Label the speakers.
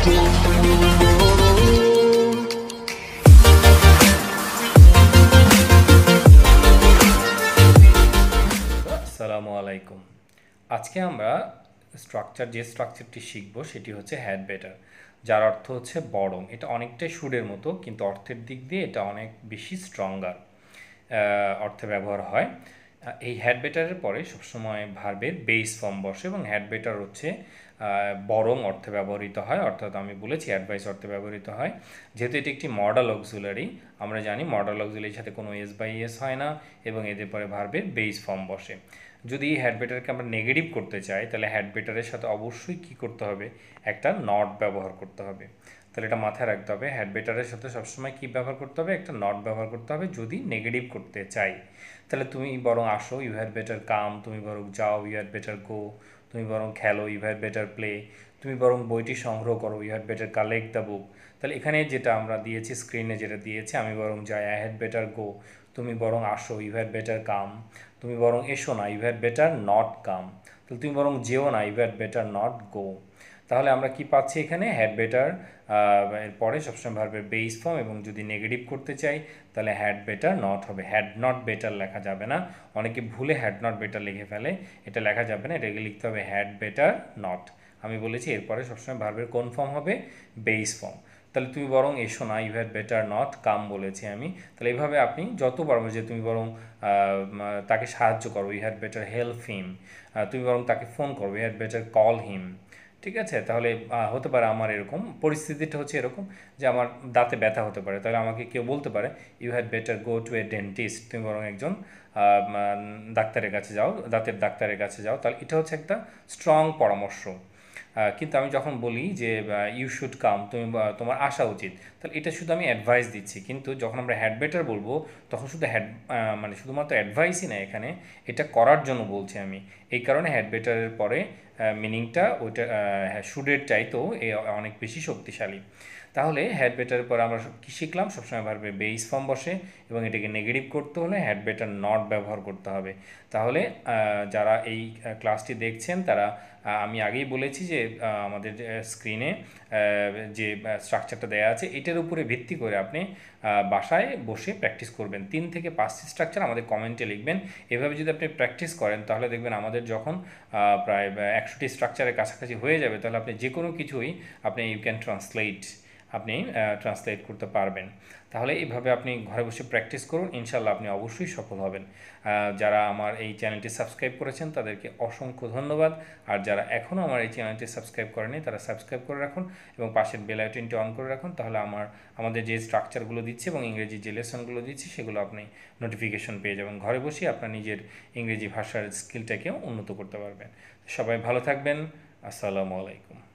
Speaker 1: আসসালামু আলাইকুম। আজকে আমরা যে স্ট্রাকচারটি শিখব সেটি হচ্ছে হ্যাড বেটার, যার অর্থ হচ্ছে বরং। এটা অনেকটাই সুরের মতো, কিন্তু অর্থের দিক দিয়ে এটা অনেক বেশি স্ট্রঙ্গার অর্থে ব্যবহার হয়। এই হ্যাড বেটারের পরে সবসময় ভার্বের বেস ফর্ম বসে, এবং হ্যাড বেটার হচ্ছে বরং অর্থে ব্যবহৃত হয়, অর্থাৎ আমি বলেছি অ্যাডভাইস অর্থে ব্যবহৃত হয়। যেহেতু এটি একটি মডাল অক্সিলারি, আমরা জানি মডাল অক্সিলারির সাথে কোনো এস বাই এস হয় না, এবং এদের পরে ভার্বের বেস ফর্ম বসে। যদি হ্যাড বেটারকে আমরা নেগেটিভ করতে চাই, তাহলে হ্যাড বেটারের সাথে অবশ্যই কী করতে হবে, একটা নট ব্যবহার করতে হবে। তাহলে এটা মাথায় রাখতে হবে, হ্যাড বেটারের সাথে সবসময় কী ব্যবহার করতে হবে, একটা নট ব্যবহার করতে হবে যদি নেগেটিভ করতে চাই। তাহলে তুমি বরং আসো, ইউ হ্যাড বেটার কাম, তুমি বরং যাও, ইউ হ্যাড বেটার গো, তুমি বরং খেলো, ইউ হ্যাড বেটার প্লে, তুমি বরং বইটি সংগ্রহ করো, you had better collect the book. তাহলে এখানে যেটা আমরা দিয়েছি, স্ক্রিনে যেটা দিয়েছি, আমি বরং যাই, আই হ্যাড বেটার গো, তুমি বরং আসো, ইউ হ্যাড বেটার কাম, তুমি বরং এসো না, you had better not come. তাহলে তুমি বরং যেও না, you had better not go. তাহলে আমরা কি পাচ্ছি এখানে, হ্যাড বেটার এর পরে সবসময় ভার্বের বেস ফর্ম, এবং যদি নেগেটিভ করতে চাই তাহলে হ্যাড বেটার নট হবে, হ্যাড নট বেটার লেখা যাবে না। অনেকে ভুলে হ্যাড নট বেটার লিখে ফেলে, এটা লেখা যাবে না, এটাকে লিখতে হবে হ্যাড বেটার নট। আমি বলেছি এরপরে সবসময় ভার্বের কোন ফর্ম হবে, বেস ফর্ম। তাহলে তুমি বরং এসো না, you had better not come বলেছি আমি। তাহলে এইভাবে আপনি যত পারবো, যে তুমি বরং তাকে সাহায্য করো, you had better help him, তুমি বরং তাকে ফোন করো, you had better call him. ঠিক আছে, তাহলে হতে পারে আমার এরকম পরিস্থিতিটা হচ্ছে এরকম যে আমার দাঁতে ব্যথা হতে পারে, তাহলে আমাকে কেউ বলতে পারে, you had better go to a dentist, তুমি বরং একজন ডাক্তারের কাছে যাও, দাঁতের ডাক্তারের কাছে যাও। তাহলে এটা হচ্ছে একটা স্ট্রং পরামর্শ। কিন্তু আমি যখন বলি যে ইউ শুড কাম, তোমার আসা উচিত, তাহলে এটা শুধু আমি অ্যাডভাইস দিচ্ছি। কিন্তু যখন আমরা হ্যাড বেটার বলবো, তখন শুধু মানে শুধুমাত্র অ্যাডভাইসই না, এখানে এটা করার জন্য বলছি আমি। এই কারণে হ্যাড বেটারের পরে মিনিংটা ওইটা শুডের চাইতেও অনেক বেশি শক্তিশালী। তাহলে হ্যাড বেটারের পরে আমরা কী শিখলাম, সবসময় ভার্বে বেস ফর্ম বসে, এবং এটাকে নেগেটিভ করতে হলে হ্যাড বেটার নট ব্যবহার করতে হবে। তাহলে যারা এই ক্লাসটি দেখছেন তারা, আমি আগেই বলেছি যে আমাদের স্ক্রিনে যে স্ট্রাকচারটা দেওয়া আছে, এটার উপরে ভিত্তি করে আপনি বাসায় বসে প্র্যাকটিস করবেন। 3 থেকে 5টি স্ট্রাকচার আমাদের কমেন্টে লিখবেন। এভাবে যদি আপনি প্র্যাকটিস করেন, তাহলে দেখবেন আমাদের যখন প্রায় 100টি স্ট্রাকচারের কাছাকাছি হয়ে যাবে, তাহলে আপনি যে কোনো কিছুই আপনি ইউ ক্যান ট্রান্সলেট করতে পারবেন। তাহলে এইভাবে আপনি ঘরে বসে প্র্যাকটিস করুন, ইনশাল্লাহ আপনি অবশ্যই সফল হবেন। যারা আমার এই চ্যানেলটি সাবস্ক্রাইব করেছেন তাদেরকে অসংখ্য ধন্যবাদ। আর যারা এখনও আমার এই চ্যানেলটি সাবস্ক্রাইব করেনি, তারা সাবস্ক্রাইব করে রাখুন এবং পাশের বেল আইকনটি অন করে রাখুন। তাহলে আমাদের যে স্ট্রাকচারগুলো দিচ্ছি এবং ইংরেজি যে লেসনগুলো দিচ্ছি, সেগুলো আপনি নোটিফিকেশন পেয়ে যাবেন। ঘরে বসেই আপনার নিজের ইংরেজি ভাষার স্কিলটাকেও উন্নত করতে পারবেন। সবাই ভালো থাকবেন। আসসালামু আলাইকুম।